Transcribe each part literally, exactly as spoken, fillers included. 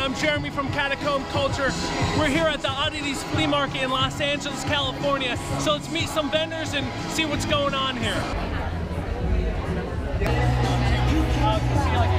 I'm Jeremy from Catacomb Culture. We're here at the Oddities Flea Market in Los Angeles, California. So let's meet some vendors and see what's going on here. Uh, see, like,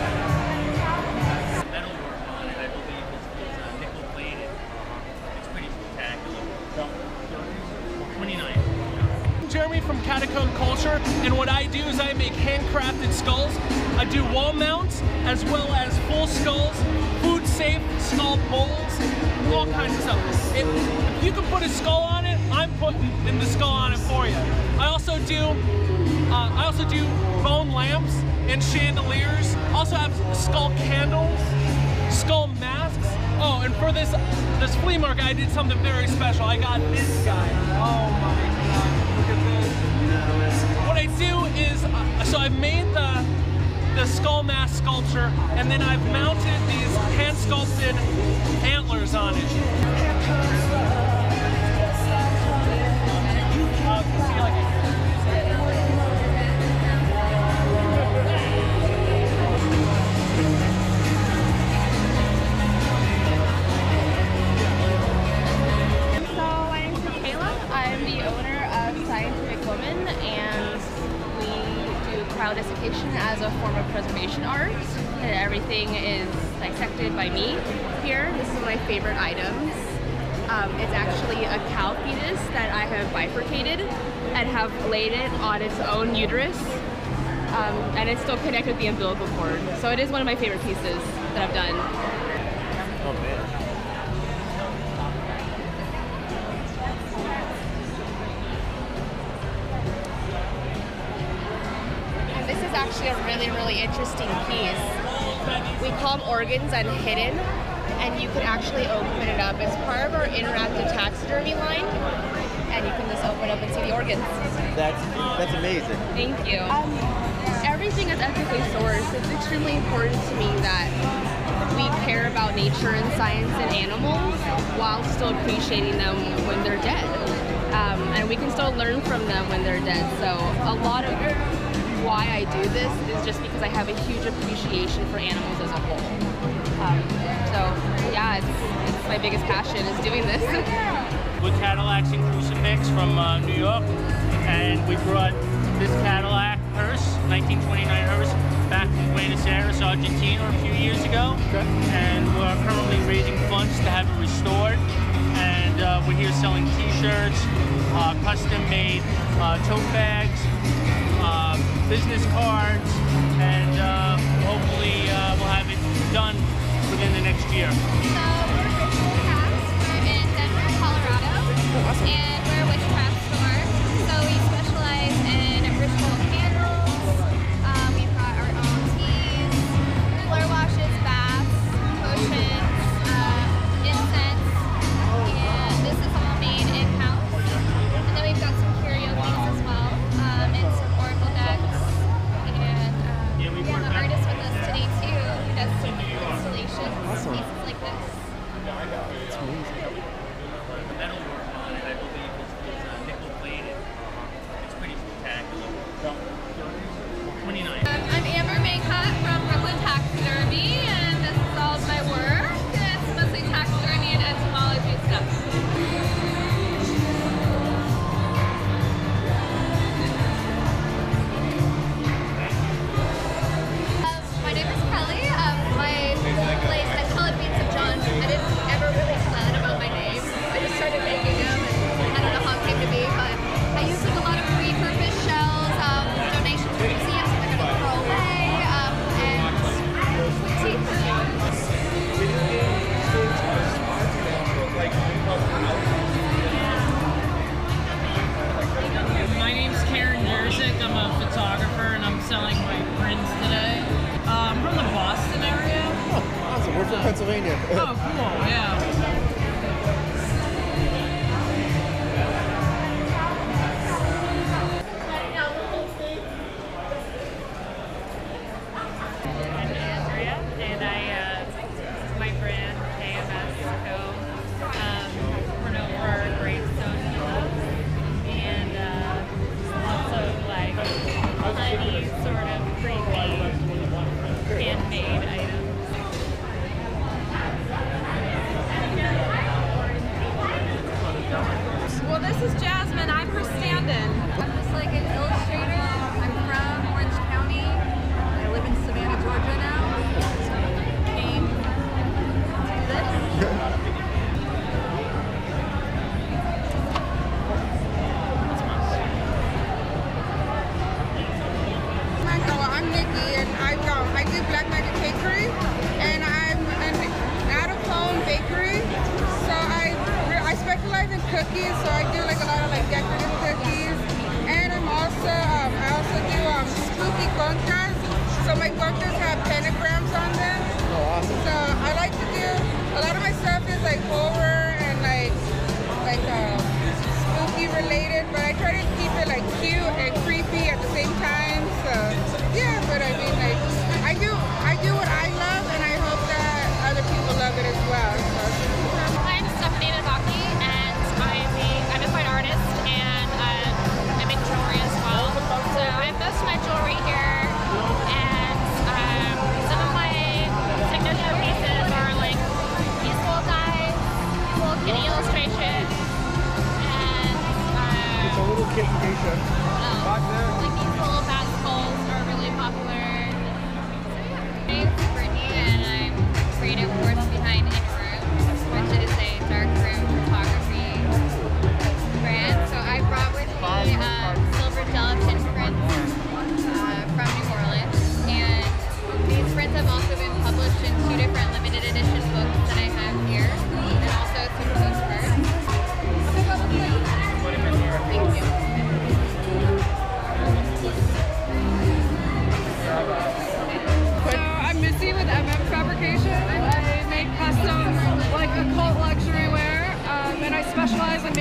metal work on it, I believe it's, it's uh, nickel plated. It's pretty spectacular. twenty-nine. Jeremy from Catacomb Culture, and what I do is I make handcrafted skulls. I do wall mounts as well as full skulls, food safe skull bowls, all kinds of stuff. If, if you can put a skull on it, I'm putting in the skull on it for you. I also do uh, I also do bone lamps and chandeliers. Also have skull candles, skull masks. Oh, and for this this flea market, I did something very special. I got this guy. Oh my God! Look at this. What I do is, uh, so I've made the the skull mask sculpture, and then I've mounted these hand sculpted antlers on it. Uh, see, like, I'm the owner of Scientific Woman, and we do cryo desiccation as a form of preservation art. And everything is dissected by me here. This is one of my favorite items. Um, it's actually a cow fetus that I have bifurcated and have laid it on its own uterus. Um, and it's still connected with the umbilical cord. So it is one of my favorite pieces that I've done. Oh man. This is actually a really, really interesting piece. We call them organs unhidden, and you can actually open it up. It's part of our interactive taxidermy line, and you can just open up and see the organs. That's that's amazing. Thank you. Um, everything is ethically sourced. It's extremely important to me that we care about nature and science and animals while still appreciating them when they're dead. Um, and we can still learn from them when they're dead. So a lot of why I do this is just because I have a huge appreciation for animals as a whole. Um, so yeah, it's, it's my biggest passion is doing this. We're Cadillacs and Crucifix from uh, New York, and we brought this Cadillac hearse, nineteen twenty-nine hearse, back from Buenos Aires, Argentina a few years ago. Okay. And we're currently raising funds to have it restored. And uh, we're here selling t-shirts, uh, custom-made uh, tote bags, uh, business cards, and uh, hopefully uh, we'll have it done within the next year. So we're Ritual Crafts. We're in Denver, Colorado, awesome. And we're a witchcraft store. So we specialize in ritual candles. Um, we've got our own teas, floor washes, baths, potions, uh, incense, and this is all made in-house. And then we've got some curio things as well, um, and some oracle decks. And um, Yeah, we we have work an out- artist with us today too, who does some installations, Awesome. pieces like this. It's amazing. Metal work on it, I believe it's, it's uh, nickel plated. It's pretty spectacular. twenty-nine. Um, I'm Amber Maycott from Brooklyn Taxidermy, and this is all of my work. It's mostly taxidermy and entomology stuff. Um, my name is Kelly. Um, my place, I call it Beats of John. I didn't ever really plan about my name. I just started making them, and I don't know how it came to be, but I use like a lot of repurposed shells, um, donations from museums that they're gonna throw away, um, and teeth. My name's Karen Jerzyk. I'm a photographer and I'm selling my prints today. Uh, I'm from the Boston area. Oh, awesome. We're from Pennsylvania. Oh, cool, yeah. I'm Andrea, and I, uh, this is my brand, K M S Co. Um, we're known for our gravestone pillows, and uh, lots of like honey sort of pre-made, handmade items.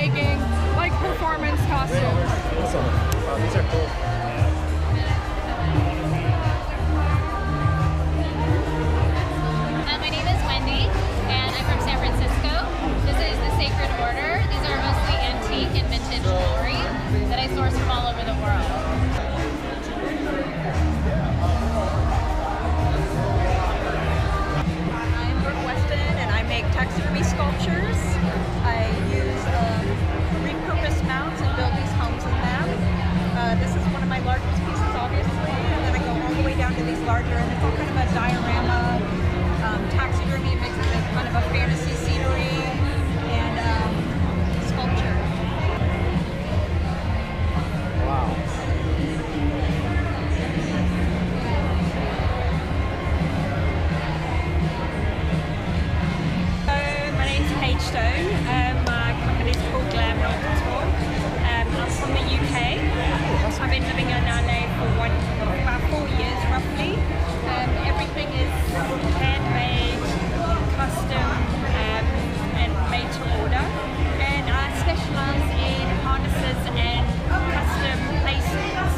making like performance costumes. Awesome. Wow, these are cool. Uh, my name is Wendy, and I'm from San Francisco. This is the Sacred Order. These are mostly antique and vintage jewelry that I source from all over the world. I'm Brooke Weston, and I make taxidermy sculptures. I use um, repurposed mounts and build these homes in them. Uh, this is one of my largest pieces, obviously, and then I go all the way down to these larger, and it's all kind of a diorama um, taxidermy mixed with kind of a fantasy scenery and um, sculpture. Wow. My name's Paige Stone. Um, my company's called Glam Rock Couture. Um, I'm from the U K. I've been living in L A for one, about four years roughly. Um, everything is handmade, custom, um, and made to order. And I specialise in harnesses and custom placements.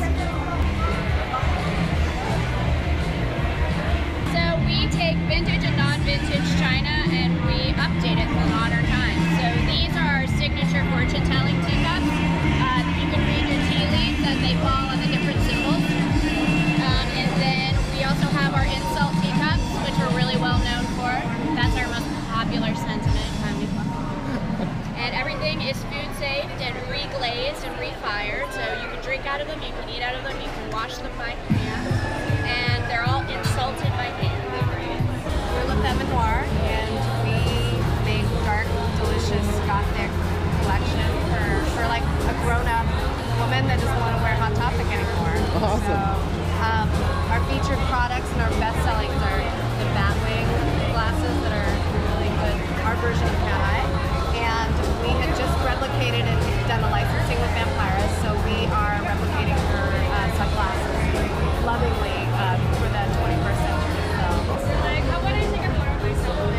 So we take vintage and non-vintage china and we update it for modern times. So these are our signature fortune telling teacups. Uh, you can read your tea leaves as they fall on the different symbols. Um, and then we also have our insult teacups, which we're really well known for. That's our most popular sentiment. And everything is food safe and reglazed and refired. So you can drink out of them, you can eat out of them, you can wash them by hand. And they're all insulted by hand. We're Le Femme Noir, and we make dark, delicious Gothic collection for, for like a grown-up woman that doesn't want to wear Hot Topic anymore. Awesome. So, um, our featured products and our best sellings are the Batwing glasses that are really good, our version of Cat Eye. And we had just replicated and done a licensing with Vampiras, so we are replicating her uh, sunglasses lovingly uh, for the twenty-first century. So. Like, how would I take a photo of myself?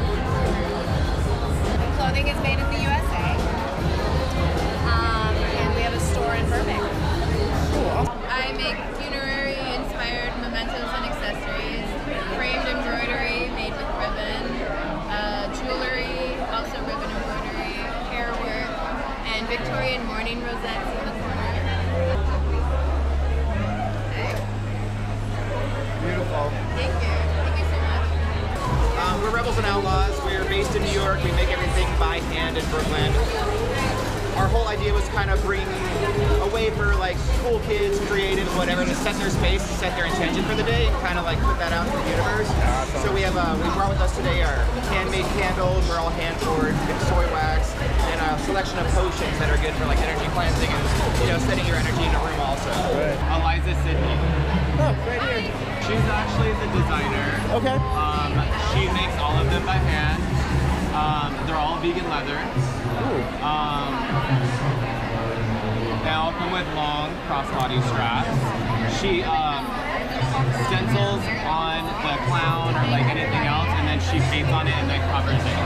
Clothing is made in the U S A, um, and we have a store in Burbank. I make funerary-inspired mementos and accessories, framed embroidery made with ribbon, uh, jewelry, also ribbon embroidery, hair work, and Victorian mourning rosettes in the corner. Beautiful. Thank you. Thank you so much. Um, we're Rebels and Outlaws. We're based in New York. We make everything by hand in Brooklyn. Our whole idea was kind of bring a way for like cool kids, creatives, whatever, to set their space, to set their intention for the day, and kind of like put that out into the universe. Awesome. So we have, uh, we brought with us today our handmade candles. They're all hand poured, soy wax, and a selection of potions that are good for like energy cleansing and, you know, setting your energy in a room also. Right. Eliza Sidney. Oh, right here. She's actually the designer. Okay. Um, she makes all of them by hand. Um, they're all vegan leather. Ooh. Um, they all come with long crossbody straps. She um, stencils on the clown or like anything else, and then she paints on it and then covers it.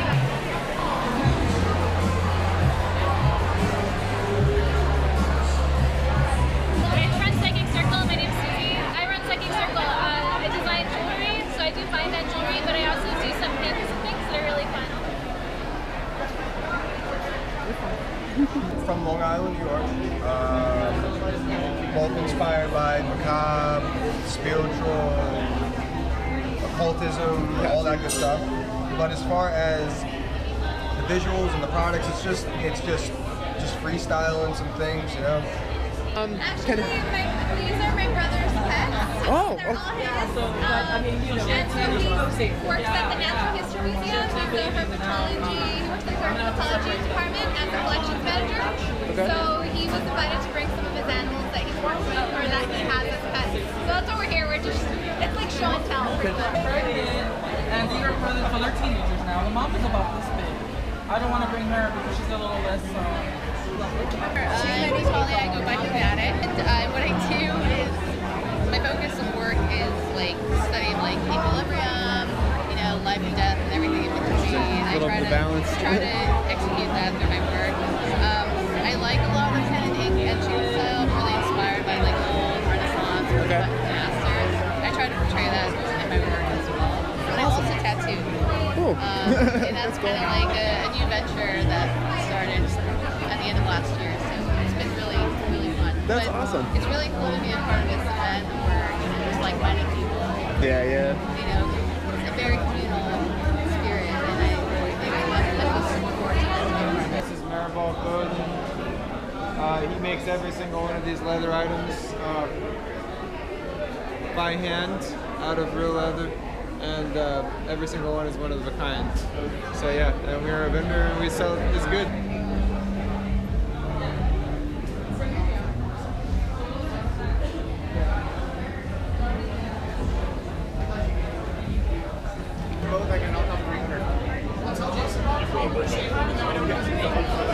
I run Psychic Circle. My name's Susie. I run Psychic Circle. Uh, I design jewelry, so I do fine that jewelry, but I also do some pins and things that are really fun. From Long Island, New York. Um, both inspired by macabre, spiritual, occultism, all that good stuff. But as far as the visuals and the products, it's just it's just just freestyling some things, you know. Um, Actually, my, these are my brother's pets. Oh, They're all his. Um, and so he works at the Natural History Museum. He's the herpetology, he works in the herpetology department as a collections manager. Okay. So he was invited to bring some of his animals that he's worked with or that he has as pets. So that's why we're here. We're just, it's like show and tell. Pretty much. And these are presents for their teenagers now. The mom is about this big. I don't want to bring her because she's a little less. Uh, Uh, my name's Holly, I go by Humatic, and uh, what I do is, my focus of work is like studying like equilibrium, you know, life and death and everything in between. I try to, balance. try to execute that through my work. I like a lot of the pen and ink etching style. I'm really inspired by like old Renaissance or Okay. masters. I try to portray that in my work as well. And I also tattoo. Cool. Um, and that's kind of like a, a new venture that started at the end of last year. So it's been really, really fun. That's but awesome. It's really cool to be a part of this event where you know there's like-minded people. Yeah, yeah. You know, it's a very communal spirit, and I really think that that was looking forward to this. This is Maribel Clothing. Uh, he makes every single one of these leather items uh, by hand, out of real leather, and uh, every single one is one of a kind. So yeah, and we're a vendor and we sell it's good. Both I can knock off three hundred.